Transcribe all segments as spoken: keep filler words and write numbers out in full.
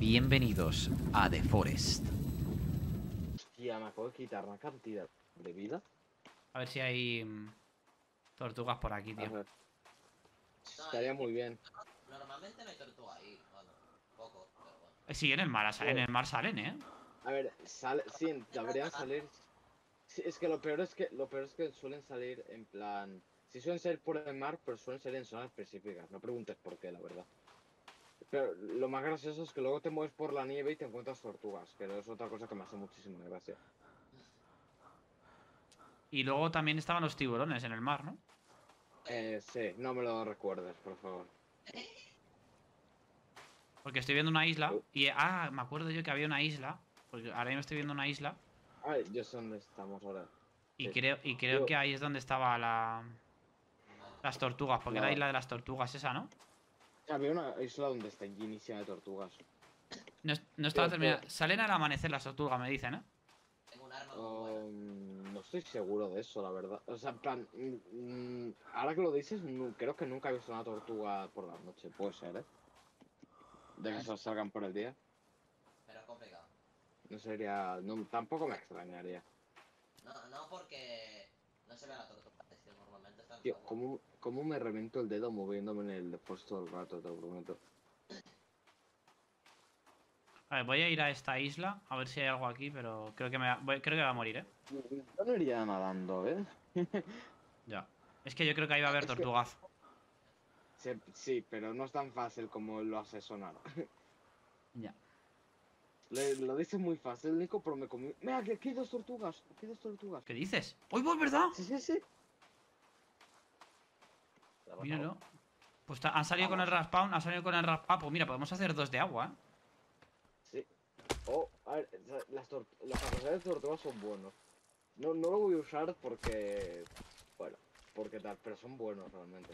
Bienvenidos a The Forest. Hostia, me acabo de quitar una cantidad de vida. A ver si hay mm, tortugas por aquí, A tío. ver. Estaría muy bien. Normalmente no hay tortuga ahí, bueno, poco, pero bueno. Eh, Sí, en el mar, en el mar salen, ¿eh? A ver, sale, sí, deberían salir. Sí, es que lo peor es que lo peor es que suelen salir en plan. Sí suelen salir por el mar, pero suelen salir en zonas específicas. No preguntes por qué, la verdad. Pero lo más gracioso es que luego te mueves por la nieve y te encuentras tortugas, que es otra cosa que me hace muchísima gracia. Y luego también estaban los tiburones en el mar, ¿no? Eh, sí, no me lo recuerdes, por favor. Porque estoy viendo una isla Uh. y... Ah, me acuerdo yo que había una isla. Porque ahora mismo estoy viendo una isla. Ay, yo sé dónde estamos ahora. Y Sí. creo, y creo Yo- que ahí es donde estaba la... Las tortugas, porque No. era la isla de las tortugas esa, ¿no? Había una isla donde está llenísima de tortugas. No, es- no estaba Pero- terminada. pero- Salen al amanecer las tortugas, me dicen, ¿eh? Tengo un arma muy buena. Um, no estoy seguro de eso, la verdad. O sea, en plan, mm, mm, ahora que lo dices, nu- creo que nunca he visto una tortuga por la noche. Puede ser, ¿eh? De que se salgan por el día. Pero es complicado. No sería... No, tampoco me extrañaría. No, no porque no se ve la tortuga. Es que normalmente están Tío, solo. ¿cómo, cómo me revento el dedo moviéndome en el después todo el rato, te lo prometo? A ver, voy a ir a esta isla. A ver si hay algo aquí, pero creo que me va, voy- creo que va a morir, ¿eh? Yo no iría nadando, ¿eh? Ya. Es que yo creo que ahí va a haber Es que- tortugas. Sí, sí, pero no es tan fácil como lo hace sonar. Ya. Le- lo dices muy fácil, Nico, pero me comí... Mira, que aquí hay dos tortugas. Aquí hay dos tortugas. ¿Qué dices? ¡Uy, voy, verdad! Sí, sí, sí. Míralo. Pues ta- han salido con el Vamos. raspawn, han salido con el raspawn. Pues mira, podemos hacer dos de agua, ¿eh? Sí. Oh, a ver, o sea, las tor- los arroces de tortugas son buenos. No, no lo voy a usar porque... Bueno, porque tal, pero son buenos realmente.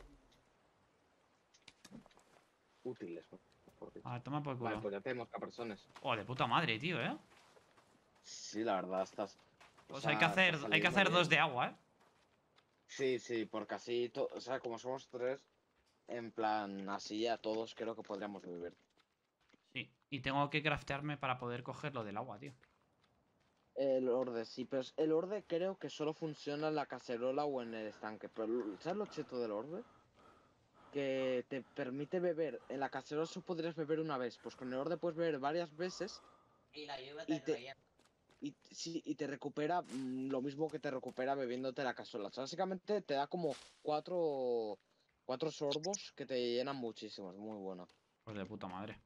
Útiles, ¿no? Mejor dicho. A ver, toma por Vale, culo. pues ya tenemos capersones. Oh, de puta madre, tío, ¿eh? Sí, la verdad, estás... Pues hay que hacer, hay que hacer dos de agua, ¿eh? Sí, sí, porque así, to- o sea, como somos tres, en plan, así ya todos creo que podríamos vivir. Sí. Y tengo que craftearme para poder coger lo del agua, tío. El orde, sí, pero el orde creo que solo funciona en la cacerola o en el estanque. Pero, ¿sabes lo cheto del orde? Que te permite beber. En la cacerola solo podrías beber una vez. Pues con el orde puedes beber varias veces Y la lluvia y te te- revienta. y, sí, y te recupera mm, lo mismo que te recupera bebiéndote la cacerola. O sea, básicamente te da como cuatro, cuatro sorbos que te llenan muchísimo. Es muy bueno. Pues de puta madre.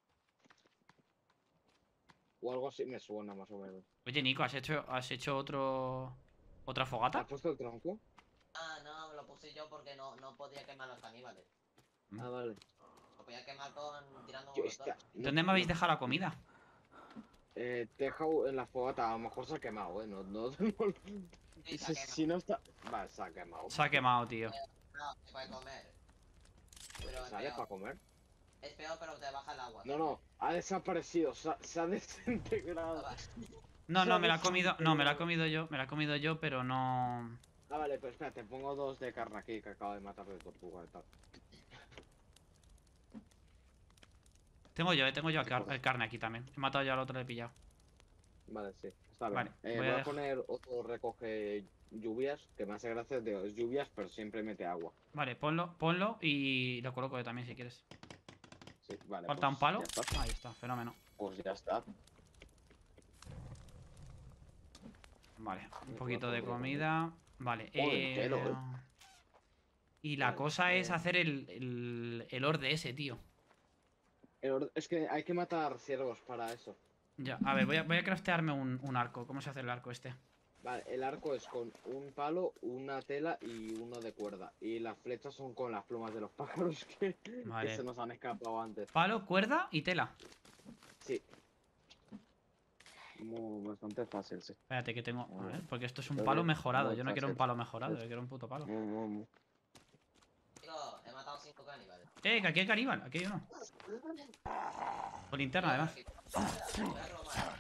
O algo así me suena más o menos. Oye, Nico, ¿has hecho, has hecho otro... otra ¿Has fogata? puesto el tronco? Ah, no, me lo puse yo porque no, no podía quemar a los caníbales. Ah, vale. Lo podía quemar con tirando Yo, molotov. esta- no- ¿Dónde me habéis dejado la comida? Eh, te he dejado en la fogata, a lo mejor se ha quemado, eh. No, no, Sí, si, se ha quemado. si no está. Vale, se ha quemado. Se ha quemado, tío. No, se puede comer. Pero es ¿Sale para peor. comer? Es peor, pero te baja el agua. No, no, ha desaparecido, se ha, se ha desintegrado. Ah, No, no, me la he comido... No, me la he comido yo, me la he comido yo, pero no... Ah, vale, pues espera, te pongo dos de carne aquí que acabo de matar de tortuga y tal. Tengo yo, eh, tengo yo car- el carne aquí también. He matado ya al otro, le he pillado. Vale, sí, está bien. Vale, eh, voy voy a a, dej- poner otro recoge lluvias, que me hace gracia de lluvias, pero siempre mete agua. Vale, ponlo, ponlo y lo coloco yo también si quieres. Sí, vale. Falta pues un palo. Ya está. Ahí está, fenómeno. Pues ya está. Vale, un Me poquito puedo de comer comida. Vale, Joder, eh... entero, eh. Y la Vale, cosa es eh. hacer el, el, el orde ese, tío. El orde- Es que hay que matar ciervos para eso. Ya, a ver, voy a, voy a craftearme un, un arco. ¿Cómo se hace el arco este? Vale, el arco es con un palo, una tela y uno de cuerda. Y las flechas son con las plumas de los pájaros que, Vale. que se nos han escapado antes. Palo, cuerda y tela. Sí. Muy, bastante fácil, sí. Espérate que tengo... A ver, porque esto es un Muy palo bien, mejorado. muy Yo no quiero un fácil. palo mejorado, yo quiero un puto palo. Muy, muy, muy. Digo, he matado cinco caníbales. Eh, que aquí hay caníbal, aquí hay uno. Con linterna, además. Voy a robar.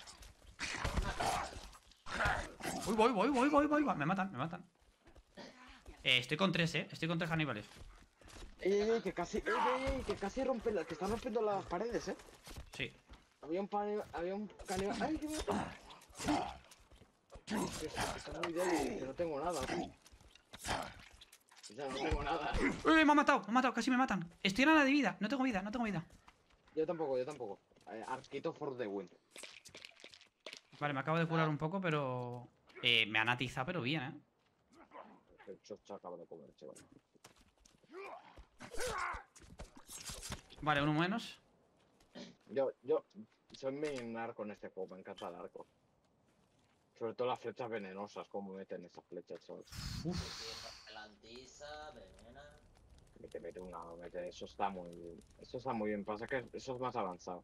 Uy, voy, voy, voy, voy, voy, voy. Me matan, me matan. Eh, estoy con tres, eh. Estoy con tres caníbales. Ey, ey, ey, que casi, ey, ey, ey, que casi rompen, la- que están rompiendo las paredes, eh. Sí. Había un pan, había un caníbal. ¡Ay, qué me... Que estoy muy débil, que no tengo nada. O sea, no tengo nada. ¡Uy, me ha matado! Me ha matado, casi me matan. Estoy en la de vida, no tengo vida, no tengo vida. Yo tampoco, yo tampoco. Eh, Arquito for the win. Vale, me acabo de curar un poco, pero... Eh, me han atizado, pero bien, ¿eh? El chocho acaba de comer, chaval. Vale, uno menos. Yo, yo soy muy arco en este juego, me encanta el arco. Sobre todo las flechas venenosas, como meten esas flechas, chaval. Uf. Lantiza, venena. Mete, mete una, mete, eso está muy, eso está muy bien, pasa que eso es más avanzado.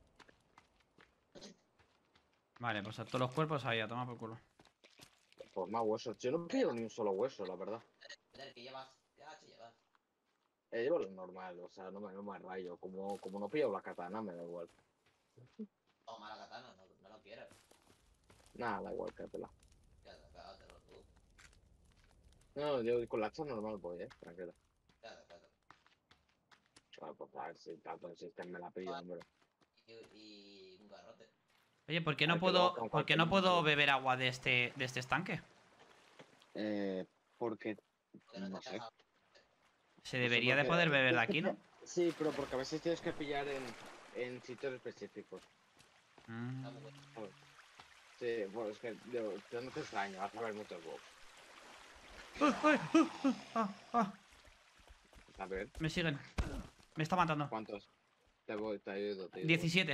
Vale, pues a todos los cuerpos ahí, a tomar por culo. Pues más huesos, yo no pillo ni un solo hueso, la verdad. Joder, ¿qué llevas? ¿Qué hacha llevas? Eh, llevo lo normal, o sea, no me, no me rayo, como, como no pillo la katana, me da igual. Toma la katana, no, no lo quiero. Nada, da igual, quédatela. Quédate, quédatelo tú. No, yo con la hacha normal voy, eh, tranquila. Quédate, quédate. Bueno, pues a ver si tanto insisten me la pillo, hombre. Y, y un garrote. Oye, ¿por qué A no ver, que luego puedo, con por qué cualquier no puedo momento- beber agua de este, de este estanque? Eh, porque, Porque no, no te sé. has Se No sé, debería de porque- poder beber de es que aquí, ¿no? te- Sí, pero porque a veces tienes que pillar en, en sitios específicos. Mm. ¿Sabes? Sí, bueno, es que yo, yo no te extraño, vas a ver muchos bugs. ¡Ay, ay, ah, ah, ah! A ver, Me siguen. Me está matando. ¿cuántos? Te voy, te ayudo, te ayudo. diecisiete.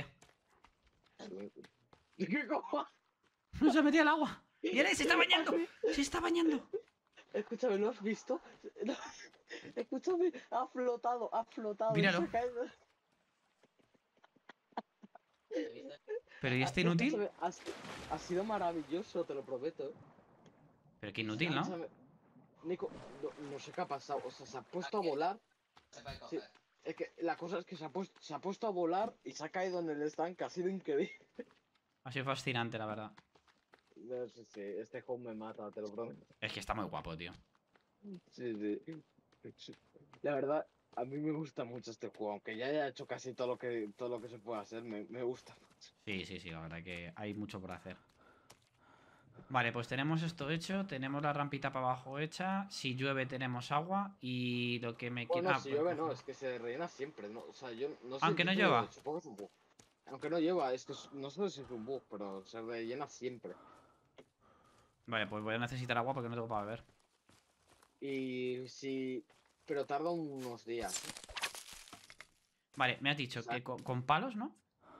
¿Qué cojo? No se metía al agua. ¡Viene! ¡Se está bañando! ¡Se está bañando! Escúchame, ¿lo has visto? No, escúchame, ha flotado, ha flotado y Míralo. se ha caído. ¿Te viste? ¿Pero y Ah, este inútil? escúchame, ha, si- ha sido maravilloso, te lo prometo. Pero qué inútil, ¿no? Escúchame, Nico, no, no sé qué ha pasado, o sea, se ha puesto a volar. Se puede Sí, coger. es que la cosa es que se ha, puesto, se ha puesto a volar y se ha caído en el estanque, ha sido increíble. Ha sido fascinante, la verdad. No sé si este home me mata, te lo prometo. Es que está muy guapo, tío. Sí, sí. La verdad, a mí me gusta mucho este juego, aunque ya haya hecho casi todo lo que, todo lo que se puede hacer, me, me gusta mucho. Sí, sí, sí, la verdad que hay mucho por hacer. Vale, pues tenemos esto hecho. Tenemos la rampita para abajo hecha. Si llueve tenemos agua. Y lo que me Bueno, queda... ah, si pues llueve no, cojo. es que se rellena siempre, ¿no? O sea, yo no sé Aunque el no título, llueva. supongo que es un bug. Aunque no lleva, es que es- no sé si es un bug, pero se rellena siempre. Vale, pues voy a necesitar agua porque no tengo para beber. Y si... Pero tarda unos días. Vale, me has dicho que con, con palos, ¿no?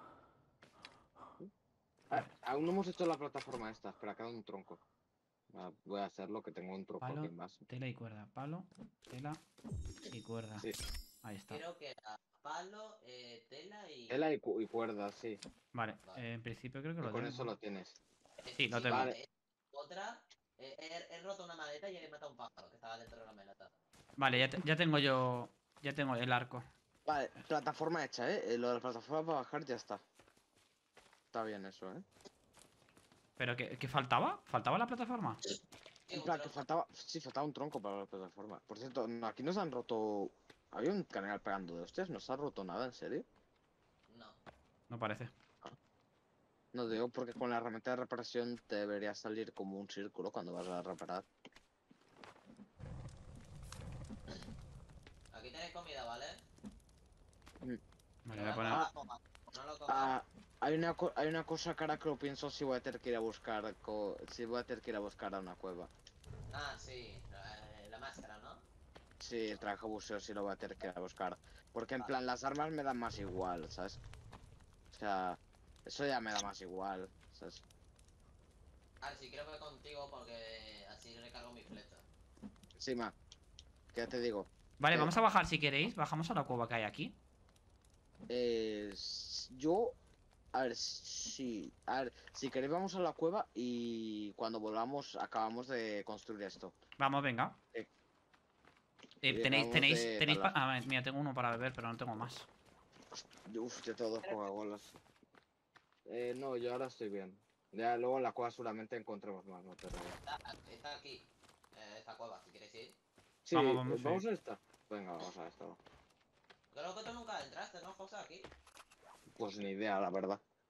Ah, aún no hemos hecho la plataforma esta, espera, queda un tronco. Ah, voy a hacerlo, que tengo un tronco Palo, aquí más. tela y cuerda. Palo, tela y cuerda. Sí, Ahí está. Creo que era palo, eh, tela y. tela y, cu- y cuerda, sí. Vale, Vale. eh, en principio creo que Y lo con tengo. eso lo tienes. Eh, Sí, lo tengo. Vale. eh, Otra. eh, he, he roto una maleta y he matado a un pájaro que estaba dentro de la maleta. Vale, ya, te- ya tengo yo... Ya tengo el arco. Vale, plataforma hecha, ¿eh? Eh, Lo de la plataforma para bajar ya está. Está bien eso, ¿eh? ¿Pero qué, qué faltaba? ¿Faltaba la plataforma? Sí, En un plan, que tronco. faltaba... Sí, faltaba un tronco para la plataforma. Por cierto, no, aquí nos han roto... Había un canal pegando de hostias, ¿no se ha roto nada, en serio? No. No parece. No digo porque con la herramienta de reparación te debería salir como un círculo cuando vas a reparar. Aquí tenéis comida, ¿vale? Vale, No voy a lo poner... comáis, comáis. No lo comáis. Ah, hay una, co- hay una cosa que ahora que lo pienso si voy a tener que ir a buscar... co- Si voy a tener que ir a buscar a una cueva. Ah, sí. eh, la máscara, ¿no? Sí, el traje buceo sí lo voy a tener que ir a buscar. Porque en plan, las armas me dan más igual, ¿sabes? O sea, eso ya me da más igual, ¿sabes? Ah, sí, creo que contigo porque así recargo mi flecha. Encima, ¿qué te digo? Vale, ¿Qué? vamos a bajar si queréis. Bajamos a la cueva que hay aquí. Eh, s- yo... A ver, si... A ver, si queréis vamos a la cueva y cuando volvamos acabamos de construir esto. Vamos, venga. Eh, Eh, y tenéis, acabamos tenéis, de tenéis... pa- talar. Ah, mira, tengo uno para beber, pero no tengo más. Uf, yo tengo dos Coca-Colas. Eh, no, yo ahora estoy bien. Ya luego en la cueva seguramente encontremos más, no te rayes. Está, está aquí. Eh, esta cueva, si queréis ir. Sí, Vamos, eh, vamos, ¿vamos sí. a esta? Venga, vamos a esta. va. Creo que tú nunca entraste, ¿no, José? Aquí. Pues ni idea, la verdad.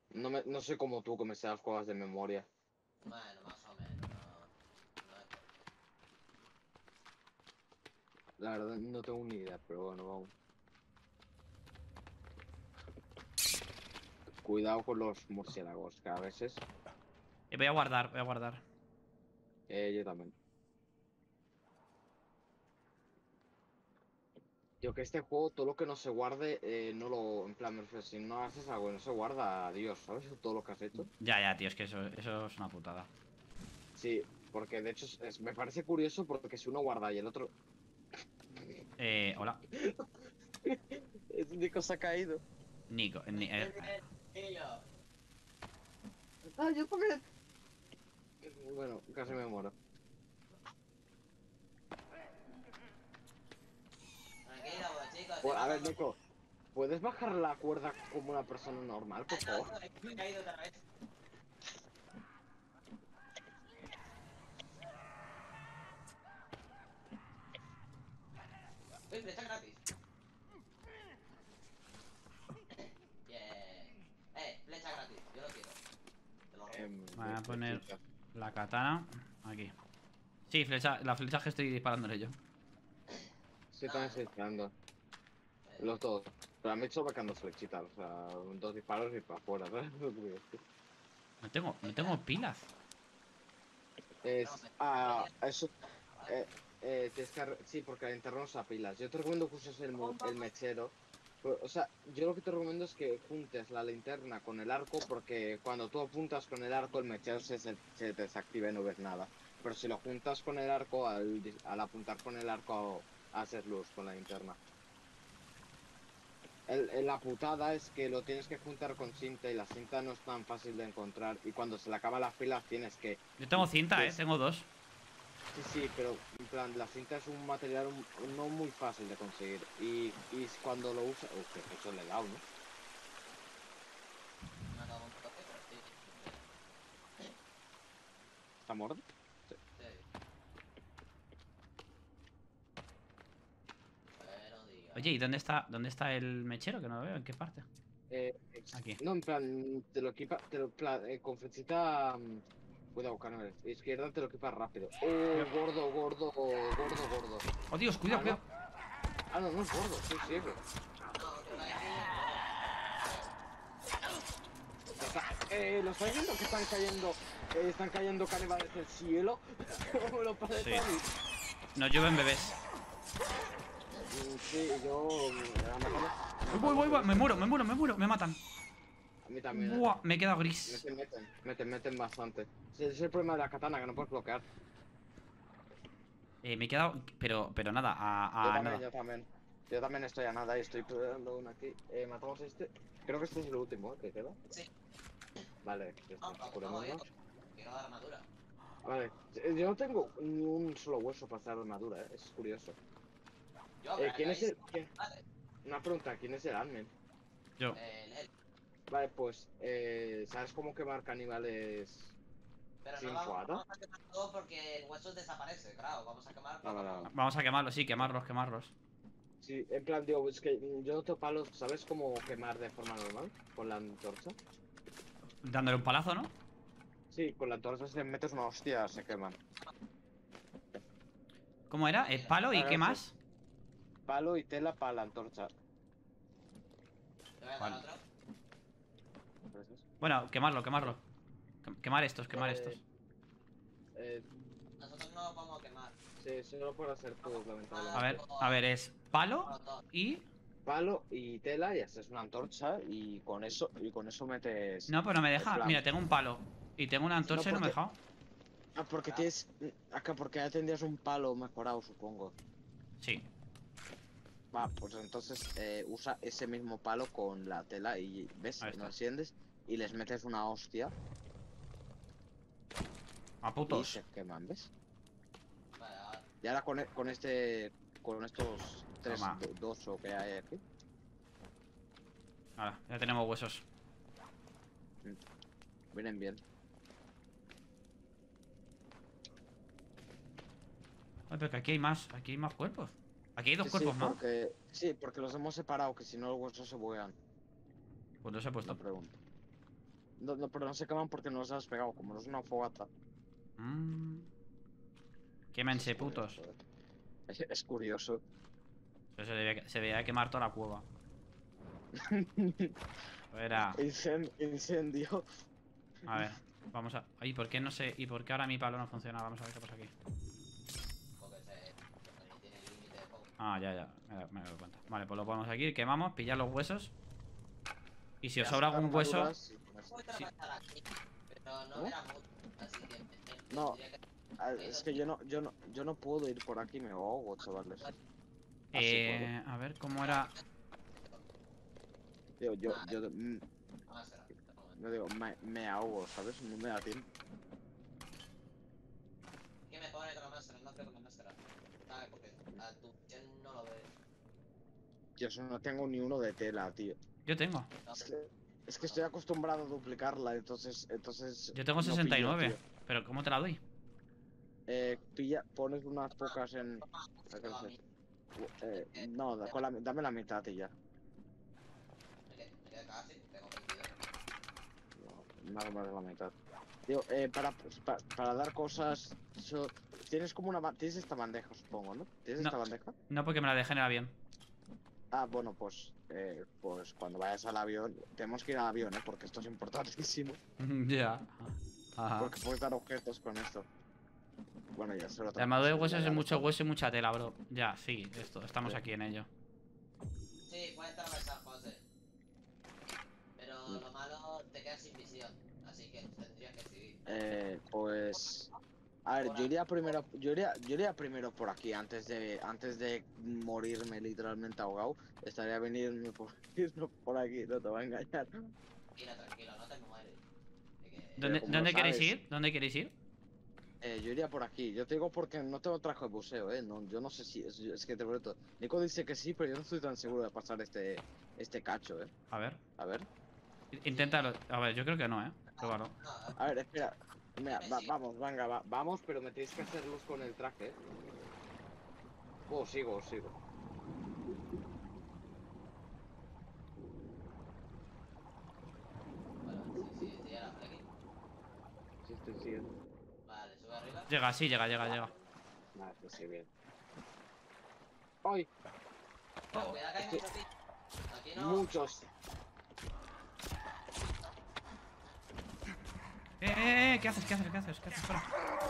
No, me, no soy como tú que me sé las cosas de memoria. Bueno, más o menos. No, no es por- La verdad no tengo ni idea, pero bueno, vamos. Cuidado con los murciélagos, que a veces... Eh, voy a guardar, voy a guardar. Eh, yo también. Yo que este juego, todo lo que no se guarde, eh, no lo... En plan, me refiero, si no haces algo y no se guarda, adiós, ¿sabes? Todo lo que has hecho. Ya, ya, tío, es que eso, eso es una putada. Sí, porque de hecho es- es- me parece curioso porque si uno guarda y el otro... Eh, hola. Es Nico se ha caído. Nico. Ni- eh, Niño. Ah, yo también. Bueno, casi me muero. Tranquilo, pues, chicos. Pues, a ver, estoy Nico, ¿puedes bajar la cuerda como una persona normal, por matando- favor? Ay, no, me he caído otra vez. Uy, flecha gratis. Bien. Eh, flecha gratis. Yo lo quiero. Te lo robo. Em, Voy a de poner flechita. la katana aquí. Sí, flecha, la flecha que estoy disparándole yo. Sí, también estoy esperando. Eh, Los dos. Pero a mí solo me quedan dos flechitas, o sea, dos disparos y para afuera, ¿sabes? Lo que voy a decir. No tengo, no tengo pilas. Es, no, me- ah, me- eso, eh, eh, tienes que, arre- sí, porque la linterna usa pilas. Yo te recomiendo que uses el, mo- el mechero. Pero, o sea, yo lo que te recomiendo es que juntes la linterna con el arco, porque cuando tú apuntas con el arco, el mechero se, se, se desactiva y no ves nada. Pero si lo juntas con el arco, al, dis- al apuntar con el arco, haces luz con la linterna. El, el- la putada es que lo tienes que juntar con cinta y la cinta no es tan fácil de encontrar. Y cuando se le acaban las pilas, tienes que. Yo tengo cinta, que eh, tengo dos. Sí, sí, pero en plan, la cinta es un material un- no muy fácil de conseguir. Y, y cuando lo usas... Uf, que eso le he dado, ¿no? me ha dado un toque, pero sí. ¿Está muerto? Sí. Bueno, diga. Oye, ¿y dónde está, dónde está el mechero? Que no lo veo, ¿en qué parte? Eh, ex- Aquí. No, en plan, te lo equipa... Te lo, pla- eh, con flechita... mm, Cuidado, canales. Izquierda te lo equipas rápido. Oh, gordo, gordo, gordo, gordo. ¡Oh, Dios! Cuidado, Ah, no. cuidado. Ah, no, no es gordo, soy ciego. No, porque va a decir. Está- Eh, ¿lo estáis viendo que están cayendo? Eh, están cayendo caníbales del cielo. ¿Cómo lo parece Sí. a mí? Nos llueven bebés. Mm, Sí, yo... mm, a lo mejor no- Voy, voy, voy. Me muero, me muero, me muero. Me matan. A mí también, ¿eh? Buah, me he quedado gris. Meten, meten, meten, meten bastante. Ese es el problema de la katana, que no puedes bloquear. Eh, me he quedado. Pero, pero nada, Yo a, a también, nada. yo también. Yo también estoy a nada y estoy peleando uno aquí. Eh, matamos a este. Creo que este es el último, ¿eh? ¿Que queda? Sí. Vale, ya No, está. vamos, vamos bien. Curémonos. Quiero la armadura. Vale. Eh, Yo no tengo ni un solo hueso para hacer armadura, ¿eh? Es curioso. Yo, Eh, ¿quién es el...? paracaidismo. quién- Vale. Una pregunta, ¿quién es el admin? Yo. El, el. Vale, pues, eh, ¿sabes cómo quemar caníbales Pero sin no vamos, foata? vamos a quemar todo porque el hueso desaparece, claro. Vamos a quemar Ah, poco a vale, poco. vale. Vamos a quemarlos, sí, quemarlos, quemarlos. Sí, en plan, digo, es que mm, yo no tengo palos, ¿sabes cómo quemar de forma normal? Con la antorcha. Dándole un palazo, ¿no? Sí, con la antorcha si le metes una hostia se queman. ¿Cómo era? ¿El palo y Ahora qué sí. más? Palo y tela para la antorcha. Te voy a dar Vale. otro. Gracias. Bueno, quemarlo, quemarlo. Quem- Quemar estos, quemar Eh, estos. Eh, Nosotros no lo podemos quemar. sí, solo por hacer todos, A lamentablemente. ver, a ver, es palo Molotov. y. Palo y tela y haces una antorcha y con eso y con eso metes. No, pero no me deja. plan- Mira, tengo un palo. Y tengo una antorcha y no me porque- deja. Ah, porque tienes. Acá porque ya tendrías un palo mejorado, supongo. Sí. Va, pues entonces eh, usa ese mismo palo con la tela y ves, Ahí lo está. enciendes y les metes una hostia A y putos. se queman, ¿ves? Vale, ahora. Y ahora con, e- con este. Con estos tres Toma. do- dos o que hay aquí. Ahora, ya tenemos huesos. Vienen bien. Ay, pero que aquí hay más. Aquí hay más cuerpos. Aquí hay dos Sí, cuerpos sí, más. porque, sí, porque los hemos separado, que si no los huesos se buguean. Pues no se ha puesto. No pregunto. No, no, pero no se queman porque no los has pegado, como no es una fogata. Mm. Eso Quémense, es curioso, putos. eh. Es, es curioso. Eso se debía, se debía quemar toda la cueva. Era. Incen- incendio. A ver, vamos a. Ay, ¿por qué no sé? ¿Y por qué ahora mi palo no funciona? Vamos a ver qué pasa aquí. Porque se. Porque tiene límite de fuego. Ah, ya, ya. Me, me doy cuenta. Vale, pues lo ponemos aquí. Quemamos, pillar los huesos. Y si os Las sobra algún hueso. armaduras y- Puedo Sí. trabajar aquí, pero no ¿No? era mucho. Así que. me- me- No. tendría que- Ah, es que yo no, yo no, yo no puedo ir por aquí, me ahogo, chavales. Así puedo. Eh, a ver, ¿cómo era? Digo, yo, yo, mm, Máscara. no digo, me, me ahogo, ¿sabes? No me da tiempo. ¿Qué me pone con la máscara? No creo con la máscara. ¿Sabes? Porque a tu visión no lo ves. Yo eso no tengo ni uno de tela, tío. Yo tengo. No, Es que, es que estoy acostumbrado a duplicarla, entonces, entonces. Yo tengo no sesenta y pillo, nueve. tío. Pero ¿cómo te la doy? Eh, pilla, pones unas pocas en. ¿a qué no, a sé? mí. Eh, no, da- con la, dame la mitad y ya. Me quedé, me quedé casi. Tengo veintidós. No, nada más de la mitad. Digo, eh, para, pa- para dar cosas. so- tienes como una. ba- Tienes esta bandeja, supongo, ¿no? ¿Tienes No. esta bandeja? No, porque me la dejé en el avión. Ah, bueno, pues. Eh, pues cuando vayas al avión. Tenemos que ir al avión, ¿eh? Porque esto es importantísimo. Ya. Ajá. Porque puedes dar objetos con esto. Bueno, ya se lo La armadura de huesos es mucho hueso y mucha tela, bro. Ya, sí, esto, estamos Sí. aquí en ello. Sí, puedes atravesar, José. Pero lo malo, te quedas sin visión. Así que tendrías que seguir. Eh, pues. A ver, yo iría primero, yo iría, yo iría primero por aquí antes de, antes de morirme literalmente ahogado. Estaría venirme por, irme por aquí, no te voy a engañar. Tranquilo, tranquilo, no te mueres. De que- ¿Dónde, como ¿dónde lo queréis sabes. ir? ¿Dónde queréis ir? Eh, yo iría por aquí. Yo te digo porque no tengo traje de buceo, eh. No, yo no sé si es, es que te prometo. Nico dice que sí, pero yo no estoy tan seguro de pasar este, este cacho, eh. A ver. A ver, I- Inténtalo. A ver, yo creo que no, eh. Pruébalo. No, a ver, espera. Mira, va- vamos, venga, va- vamos, pero me tenéis que hacerlos con el traje. ¿Eh? Oh, sigo, sigo. bueno, sí, sí, sí, era por aquí. Sí, estoy siguiendo. Vale, sube arriba. Llega, sí, llega, llega, llega. Vale, pues sí, bien. ¡Ay! Pero cuidado que hay es que- muchos bichos. Aquí no. Muchos. Eh, eh, eh, ¿qué haces? ¿Qué haces? ¿Qué haces? ¿Qué haces? Fuera.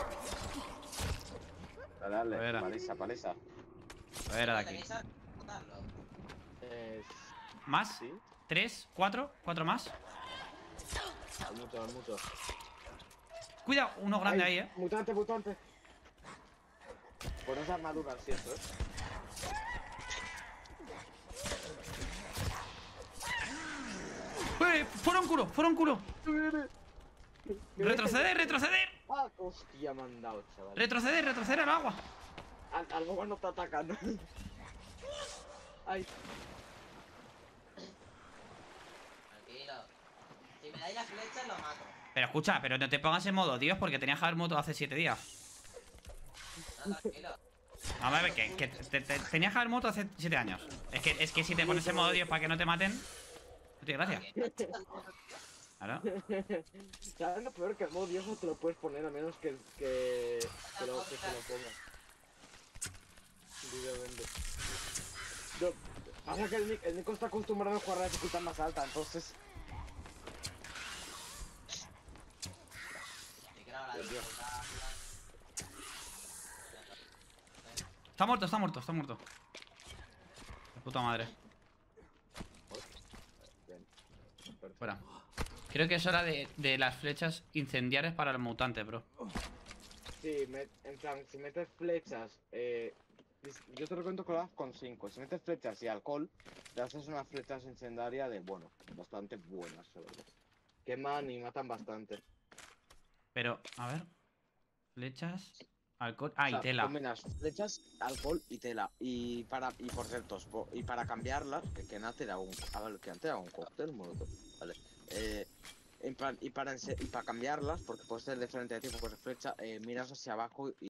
Dale, dale. Fuera. Palesa, palesa. Fuera de aquí. ¿Tenéis a matarlo? Eh, ¿Más? sí. ¿Tres? ¿Cuatro? ¿Cuatro más? Hay muchos, hay muchos. Cuidado, uno grande Ay, ahí, eh. Mutante, mutante. Por esa armadura, siento, eh. ¡Eh! ¡Fuera un culo! ¡Fuera un culo! ¡Retroceder! ¡Retroceder! Ah, hostia, me han dado, chaval. ¡Retroceder! ¡Retroceder al agua! Al, al bobo no está atacando. Ay, Tranquilo. Si me dais las flechas, lo mato. Pero escucha, pero no te pongas en modo Dios porque tenías que haber muerto hace siete días. No, tranquilo. Vamos a ver, que, que te- te- tenías que haber muerto hace siete años. Es que, es que si te pones en modo Dios para que no te maten, no tiene gracia. Claro. ¿sabes lo peor? Que el modo Dios no te lo puedes poner a menos que, que, que, lo, que se lo pongas. Literalmente. No, pasa que el, Nic- el Nico está acostumbrado a jugar a la dificultad más alta, entonces. Si quiero ahora Dios mío. dificultad. Está muerto, está muerto, está muerto. De puta madre. Bien. Perfecto. Fuera. Creo que es hora de, de las flechas incendiarias para el mutante, bro. Sí, me- en plan, si metes flechas, eh, dis- yo te recomiendo que lo hagas con cinco. Si metes flechas y alcohol, te haces unas flechas incendiarias de, bueno, bastante buenas, la verdad. Queman y matan bastante. Pero, a ver. Flechas. Alcohol. Ah, O sea, y tela. combinas flechas, alcohol y tela. Y para, y por cierto, po- y para cambiarlas, que, que Nate da un, a ver, que antes da un cóctel, molotov, vale. Eh, en plan, y para, ense- y para cambiarlas, porque puede ser diferente de tipo de flecha, eh, miras hacia abajo y